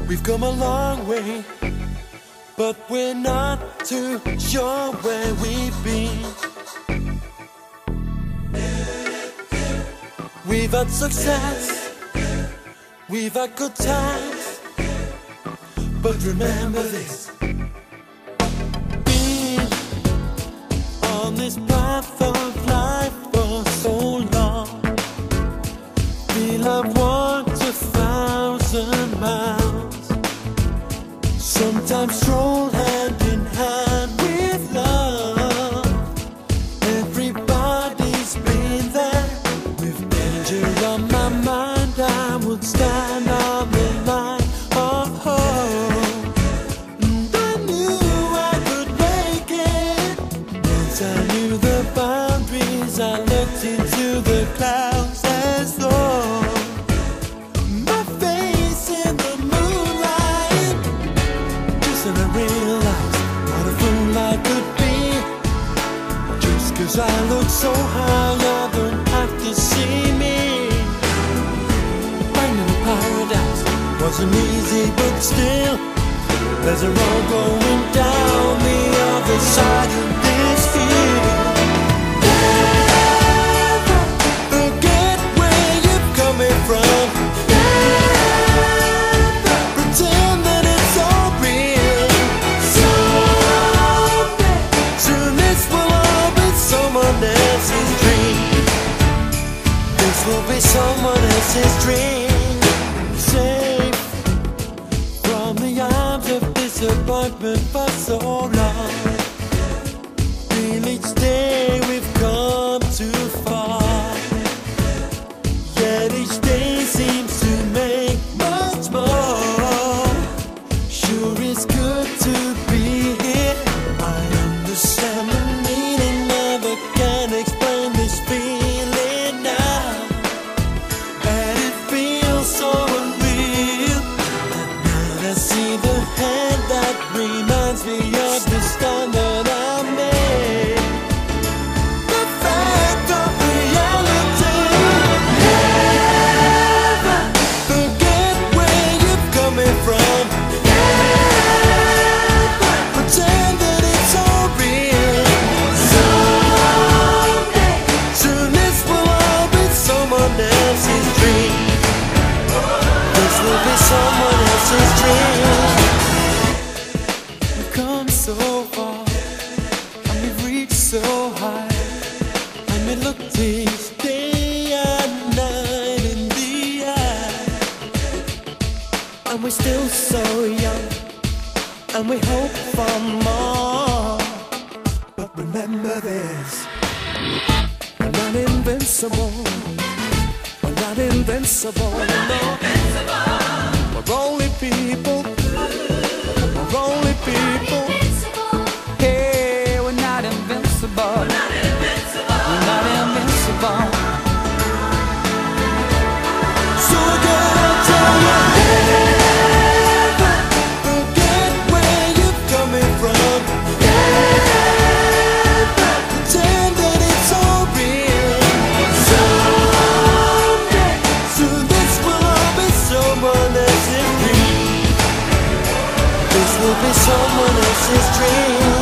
We've come a long way, but we're not too sure where we've been. We've had success, we've had good times, but remember this: being on this path of life for so long, we'll have walked 1,000 miles, sometimes stroll hand in hand with love. Everybody's been there. With danger on my mind, I would stand on the line. Oh, oh. And I knew I could make it. Once I knew the boundaries, I looked into the clouds as though my face in the moonlight. Just then I realized what a fool I could be. Just 'cause I look so high, I don't have to see me. Finding paradise wasn't easy, but still, there's a road going down the other side of this field. Never forget where you're coming from. Never pretend that it's all real. Someday, soon this will all be someone else's dream. This will be someone else's dream. Safe from the arms of disappointment for so long. Feel each day we've come too far, yet each day seems to make much more. Sure, it's good to be here. I understand the meaning, never can explain this feeling now. And it feels so unreal. At night I see the hand that reminds me of the stand that I made. The fact of reality. Never forget where you're coming from. Never pretend that it's all real. Someday, soon this will all be someone else's dream. This will be someone else's dream. We've come so far, and we've reached so high, and we look this day and night in the eye, and we're still so young, and we hope for more. But remember this: we're not invincible. We're not invincible. No. We're only people. We're only people. Hey, we're not invincible. We're not invincible. So we're gonna tell you, never forget where you're coming from. Never pretend that it's all real. Someday, soon this will all be someone else's dream. This will be someone else's dream.